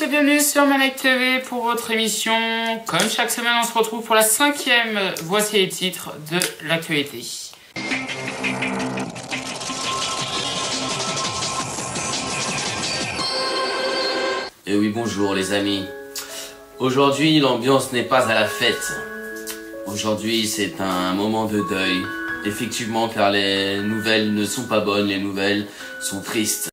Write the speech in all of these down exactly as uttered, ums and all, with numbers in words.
et bienvenue sur Maniac T V pour votre émission. Comme chaque semaine, on se retrouve pour la cinquième. Voici les titres de l'actualité. Et oui, bonjour les amis. Aujourd'hui, l'ambiance n'est pas à la fête. Aujourd'hui, c'est un moment de deuil. Effectivement, car les nouvelles ne sont pas bonnes, les nouvelles sont tristes.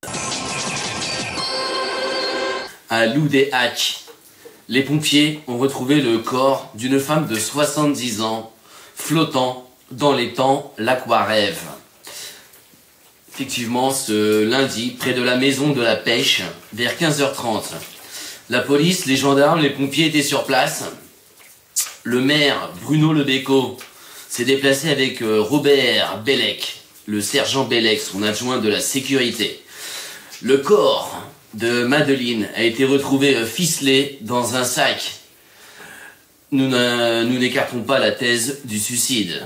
À Loudéac, les pompiers ont retrouvé le corps d'une femme de soixante-dix ans, flottant dans l'étang l'Aquarève. Effectivement, ce lundi, près de la maison de la pêche, vers quinze heures trente. La police, les gendarmes, les pompiers étaient sur place. Le maire, Bruno Lebecco, s'est déplacé avec Robert Bellec, le sergent Bellec, son adjoint de la sécurité. Le corps de Madeleine a été retrouvé ficelé dans un sac. Nous n'écartons pas la thèse du suicide.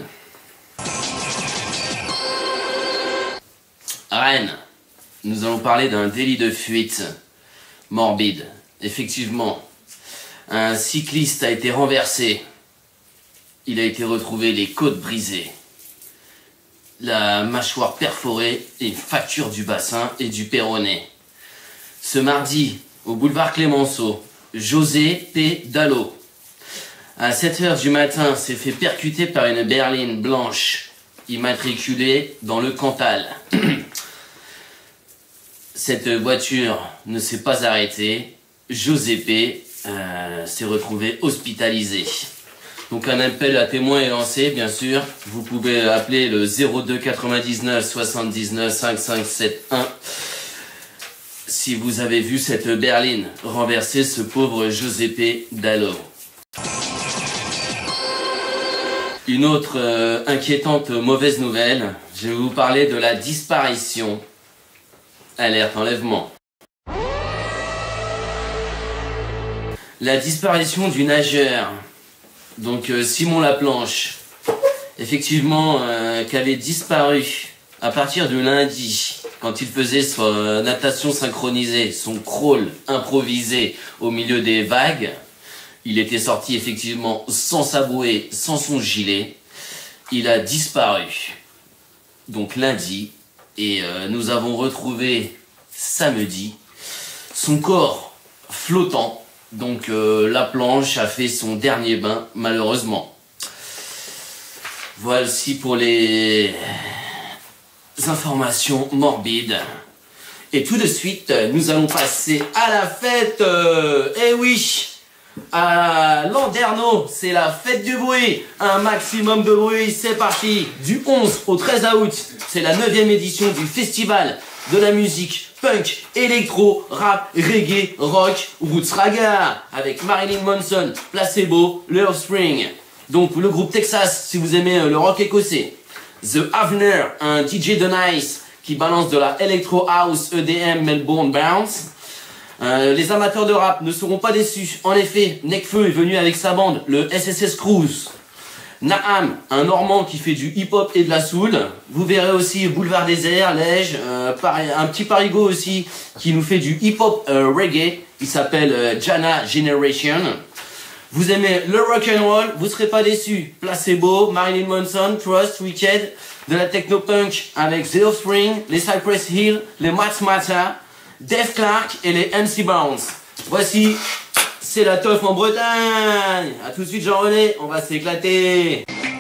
À Rennes, nous allons parler d'un délit de fuite morbide. Effectivement, un cycliste a été renversé. Il a été retrouvé les côtes brisées, la mâchoire perforée et une fracture du bassin et du péroné. Ce mardi, au boulevard Clémenceau, José P. Dallot, à sept heures du matin, s'est fait percuter par une berline blanche, immatriculée dans le Cantal. Cette voiture ne s'est pas arrêtée. José P. Euh, s'est retrouvé hospitalisé. Donc un appel à témoins est lancé, bien sûr. Vous pouvez appeler le zéro deux quatre-vingt-dix-neuf soixante-dix-neuf cinq cinq sept un. Si vous avez vu cette berline renverser ce pauvre José P. Dallot. Une autre euh, inquiétante mauvaise nouvelle, je vais vous parler de la disparition. Alerte enlèvement. La disparition du nageur, donc euh, Simon Laplanche, effectivement, euh, qui avait disparu à partir de lundi, quand il faisait son euh, natation synchronisée, son crawl improvisé au milieu des vagues. Il était sorti effectivement sans sa bouée, sans son gilet. Il a disparu, donc lundi, et euh, nous avons retrouvé samedi son corps flottant. Donc euh, Laplanche a fait son dernier bain, malheureusement. Voici pour les informations morbides. Et tout de suite, nous allons passer à la fête. Euh, eh oui, à Landerneau, c'est la fête du bruit. Un maximum de bruit, c'est parti. Du onze au treize août, c'est la neuvième édition du festival de la musique punk, électro, rap, reggae, rock, roots raga, avec Marilyn Manson, Placebo, le Offspring. Donc le groupe Texas, si vous aimez le rock écossais. The Avener, un D J de Nice qui balance de la Electro House E D M Melbourne Bounce. Euh, les amateurs de rap ne seront pas déçus. En effet, Nekfeu est venu avec sa bande, le S S S Cruise. Naham, un Normand qui fait du hip-hop et de la soul. Vous verrez aussi Boulevard Désert, Lège, euh, un petit parigot aussi qui nous fait du hip-hop euh, reggae. Il s'appelle euh, Jana Generation. Vous aimez le rock'n'roll, vous serez pas déçus. Placebo, Marilyn Manson, Trust, Wicked, de la techno-punk avec The Offspring, les Cypress Hill, les Matmata, Def Clark et les M C Bounce. Voici, c'est la teuf en Bretagne. A tout de suite Jean-René, on va s'éclater.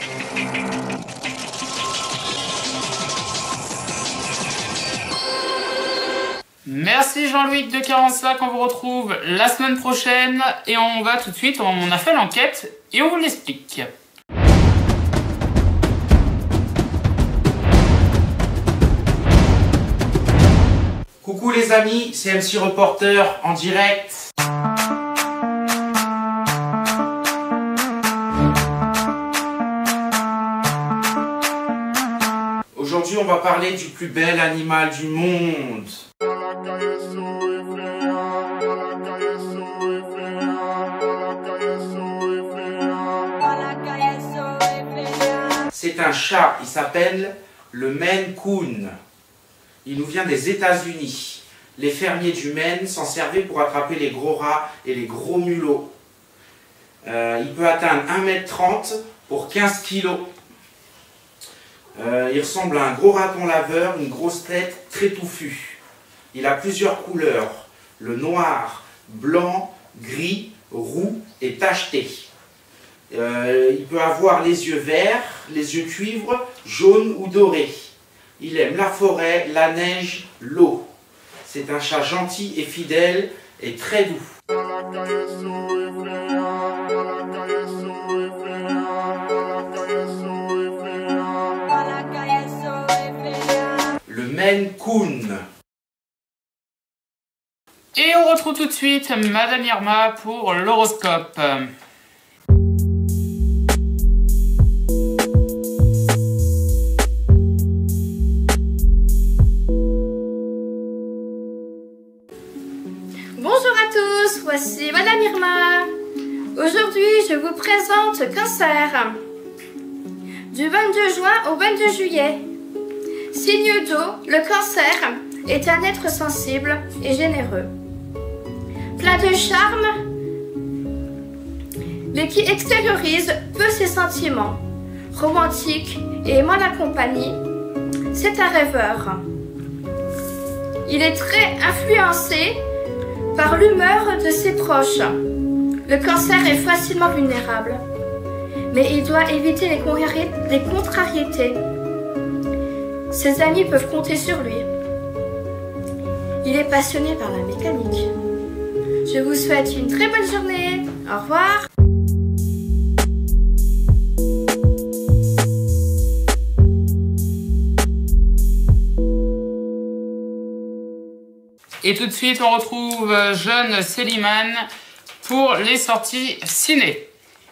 Merci Jean-Louis de quarante-cinq, on vous retrouve la semaine prochaine. Et on va tout de suite, on a fait l'enquête et on vous l'explique. Coucou les amis, c'est M C Reporter en direct. Aujourd'hui, on va parler du plus bel animal du monde. C'est un chat, il s'appelle le Maine Coon. Il nous vient des États-Unis. Les fermiers du Maine s'en servaient pour attraper les gros rats et les gros mulots. Euh, il peut atteindre un mètre trente pour quinze kilos. Euh, il ressemble à un gros raton laveur, une grosse tête très touffue. Il a plusieurs couleurs, le noir, blanc, gris, roux et tacheté. Euh, il peut avoir les yeux verts, les yeux cuivre, jaunes ou dorés. Il aime la forêt, la neige, l'eau. C'est un chat gentil et fidèle et très doux. Le Maine Coon. Et on retrouve tout de suite Madame Irma pour l'horoscope. Bonjour à tous, voici Madame Irma. Aujourd'hui, je vous présente Cancer. Du vingt-deux juin au vingt-deux juillet. Signe d'eau, le Cancer est un être sensible et généreux. Plein de charme, mais qui extériorise peu ses sentiments. Romantique et aimant la compagnie, c'est un rêveur. Il est très influencé par l'humeur de ses proches. Le Cancer est facilement vulnérable, mais il doit éviter les, contrari les contrariétés. Ses amis peuvent compter sur lui. Il est passionné par la mécanique. Je vous souhaite une très bonne journée. Au revoir. Et tout de suite, on retrouve jeune Célimane pour les sorties ciné.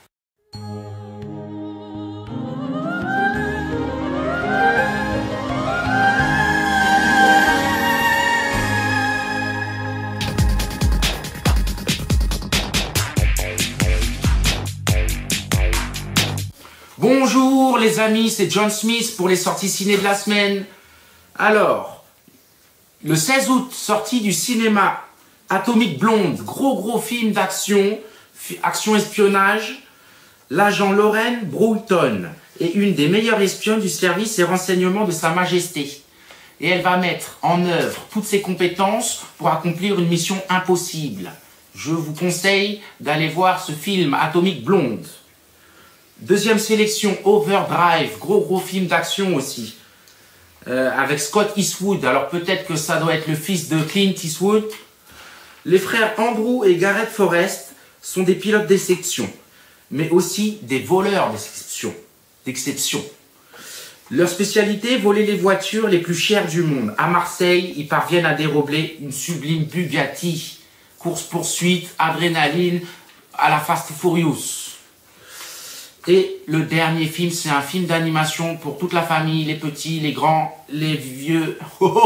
Bonjour les amis, c'est John Smith pour les sorties ciné de la semaine. Alors, le seize août, sortie du cinéma Atomic Blonde, gros gros film d'action, action-espionnage. L'agent Lauren Broughton est une des meilleures espionnes du service et renseignements de Sa Majesté. Et elle va mettre en œuvre toutes ses compétences pour accomplir une mission impossible. Je vous conseille d'aller voir ce film Atomic Blonde. Deuxième sélection, Overdrive, gros gros film d'action aussi, euh, avec Scott Eastwood. Alors peut-être que ça doit être le fils de Clint Eastwood. Les frères Andrew et Gareth Forrest sont des pilotes d'exception, mais aussi des voleurs d'exception. d'exception. Leur spécialité, voler les voitures les plus chères du monde. À Marseille, ils parviennent à dérober une sublime Bugatti. Course-poursuite, adrénaline, à la Fast Furious. Et le dernier film, c'est un film d'animation pour toute la famille, les petits, les grands, les vieux.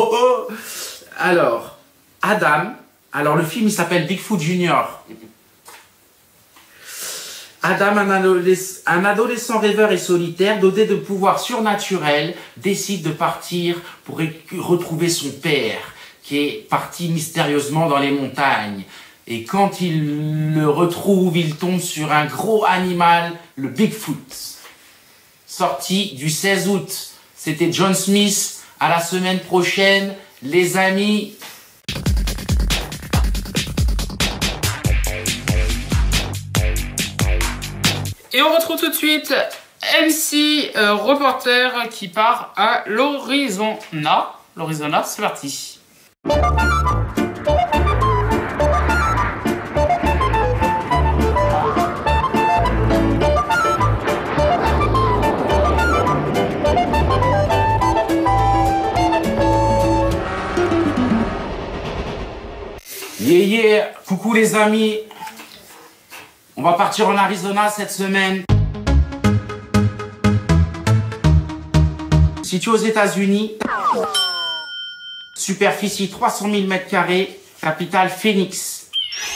Alors, Adam, alors le film il s'appelle Bigfoot Junior. Adam, un adolescent, un adolescent rêveur et solitaire, doté de pouvoirs surnaturels, décide de partir pour retrouver son père, qui est parti mystérieusement dans les montagnes. Et quand il le retrouve, il tombe sur un gros animal, le Bigfoot. Sorti du seize août. C'était John Smith. À la semaine prochaine, les amis. Et on retrouve tout de suite M C euh, reporter qui part à l'Arizona. L'Arizona, c'est parti. Yeah, yeah. Coucou les amis. On va partir en Arizona cette semaine. Situé aux États-Unis. Superficie trois cent mille mètres carrés. Capitale Phoenix.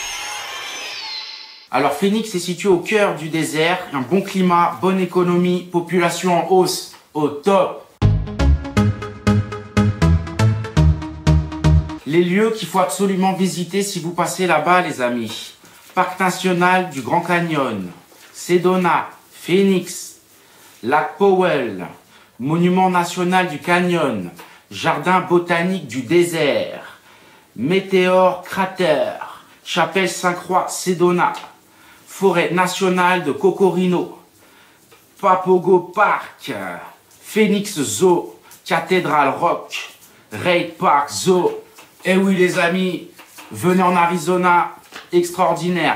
Alors Phoenix est situé au cœur du désert. Un bon climat, bonne économie, population en hausse. Au top. Les lieux qu'il faut absolument visiter si vous passez là-bas, les amis. Parc national du Grand Canyon, Sedona, Phoenix, Lac Powell, Monument national du Canyon, Jardin botanique du désert, Météore cratère, Chapelle Sainte-Croix, Sedona, Forêt nationale de Cocorino, Papago Park, Phoenix Zoo, Cathédrale Rock, Reid Park Zoo. Eh oui les amis, venez en Arizona, extraordinaire.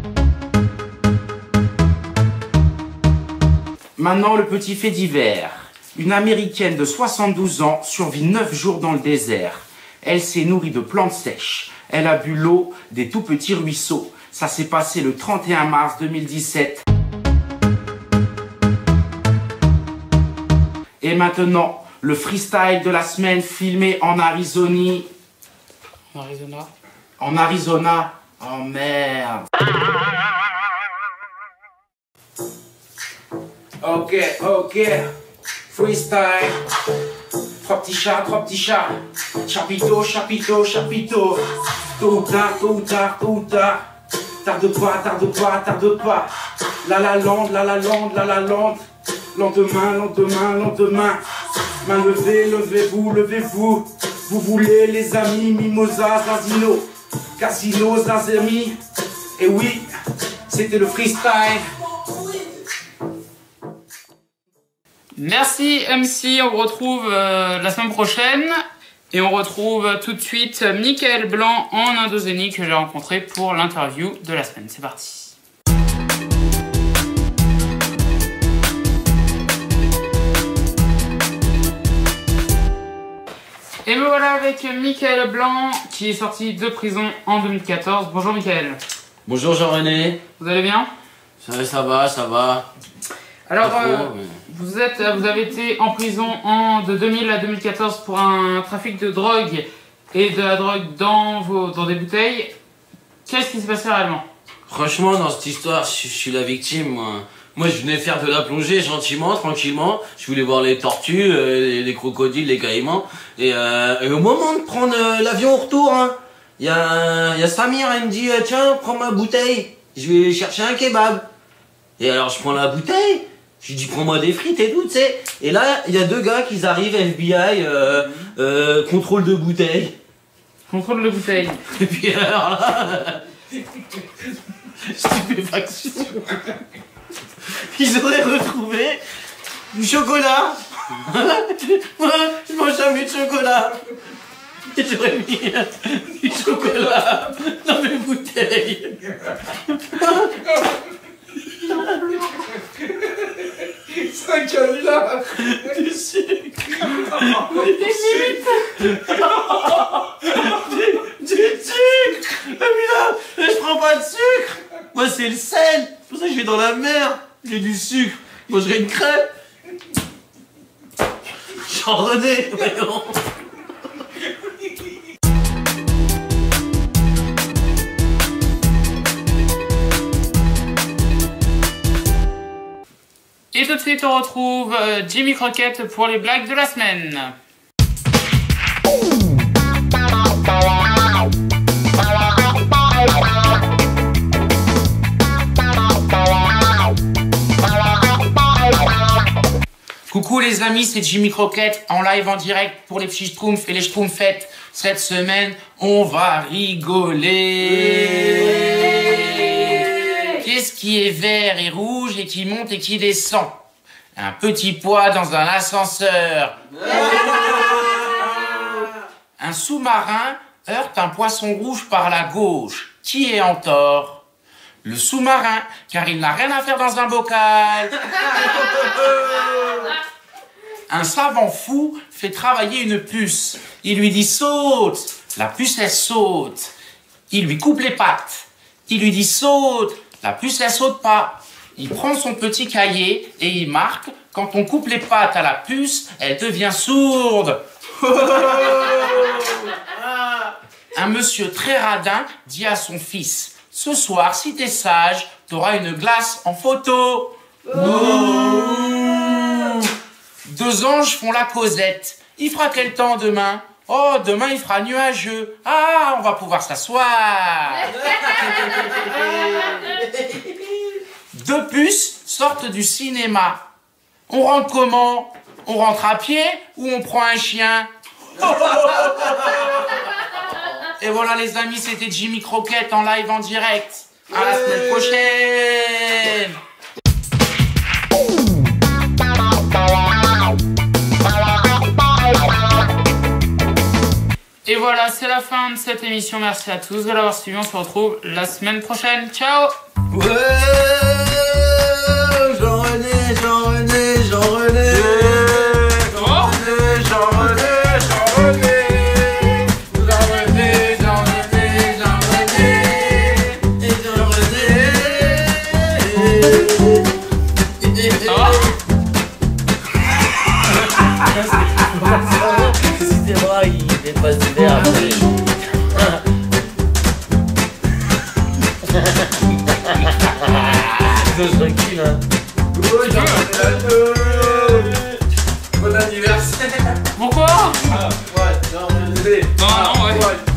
Maintenant le petit fait divers. Une américaine de soixante-douze ans survit neuf jours dans le désert. Elle s'est nourrie de plantes sèches. Elle a bu l'eau des tout petits ruisseaux. Ça s'est passé le trente et un mars deux mille dix-sept. Et maintenant, le freestyle de la semaine filmé en Arizonie. En Arizona. En Arizona. Oh merde. Ok, ok. Freestyle. Trois petits chats, trois petits chats. Chapiteau, chapiteau, chapiteau. Tôt ou tard, tôt ou tard, tôt ou tard. Tarde pas, tarde pas, tarde pas. La la lande, la la lande, la la lande. Lendemain, lendemain, lendemain. Main levée, levez-vous, levez-vous. Vous voulez les amis, mimosa, casino. Casino, zazemi. Et oui, c'était le freestyle. Merci M C, on vous retrouve euh, la semaine prochaine. Et on retrouve tout de suite Michael Blanc en Indonésie que j'ai rencontré pour l'interview de la semaine. C'est parti. Et me voilà avec Michael Blanc qui est sorti de prison en deux mille quatorze. Bonjour Michael. Bonjour Jean-René. Vous allez bien? Ça, ça va, ça va. Alors, Trop, euh, mais... vous, êtes, vous avez été en prison en, de deux mille à deux mille quatorze pour un trafic de drogue et de la drogue dans, vos, dans des bouteilles. Qu'est-ce qui s'est passé réellement? Franchement, dans cette histoire, je, je suis la victime, moi. Moi, je venais faire de la plongée gentiment, tranquillement. Je voulais voir les tortues, euh, les, les crocodiles, les caïmans. Et, euh, et au moment de prendre euh, l'avion au retour, hein, il y a, y a Samir, elle me dit euh, « Tiens, prends ma bouteille, je vais chercher un kebab. » Et alors, je prends la bouteille, je lui dis « Prends-moi des frites et tout, tu sais. » Et là, il y a deux gars qui arrivent, F B I, euh, euh, contrôle de bouteille. Contrôle de bouteille. Et puis alors là... Stupéfaction. Ils auraient retrouvé du chocolat. Moi, je mange jamais de chocolat. Et j'aurais mis du chocolat dans mes bouteilles. cinq canulas. Du sucre. Du, du sucre. Mais là, je prends pas de sucre. Moi, c'est le sel. C'est pour ça que je vais dans la mer. J'ai du sucre. Je mangerai une crêpe. Jean-René, voyons. Et tout de suite, on retrouve euh, Jimmy Crockett pour les blagues de la semaine. Coucou les amis, c'est Jimmy Crockett en live en direct pour les petits schtroumpfs et les schtroumpfettes. Cette semaine, on va rigoler. Qu'est-ce qui est vert et rouge et qui monte et qui descend? Un petit pois dans un ascenseur. Un sous-marin heurte un poisson rouge par la gauche. Qui est en tort? Le sous-marin, car il n'a rien à faire dans un bocal. Un savant fou fait travailler une puce. Il lui dit « saute ». La puce, elle saute. Il lui coupe les pattes. Il lui dit « saute ». La puce, elle saute pas. Il prend son petit cahier et il marque « quand on coupe les pattes à la puce, elle devient sourde ». Un monsieur très radin dit à son fils « ce soir, si t'es sage, t'auras une glace en photo ». Deux anges font la causette. Il fera quel temps demain? Oh, demain il fera nuageux. Ah, on va pouvoir s'asseoir. Deux puces sortent du cinéma. On rentre comment? On rentre à pied ou on prend un chien? Et voilà les amis, c'était Jimmy Croquette en live en direct. À la semaine prochaine. Et voilà, c'est la fin de cette émission. Merci à tous de l'avoir suivi. On se retrouve la semaine prochaine. Ciao. Ouais, Jean-René, Jean-René, Jean-René. Jean-René, Jean-René, Jean-René. Jean-René, Jean-René, Jean-René. Et Jean-René. Ça va? C'est vrai, il dépasse des nerfs. Je recule, hein. Pourquoi? Ouais, non, Non, non, ouais.